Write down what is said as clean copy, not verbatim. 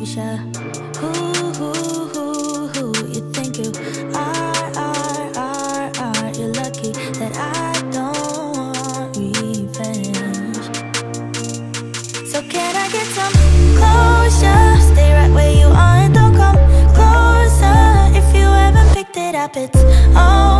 Moesha. Who you think you are. You're lucky that I don't want revenge. So can I get some closure? Stay right where you are and don't come closer. If you haven't picked it up, it's over.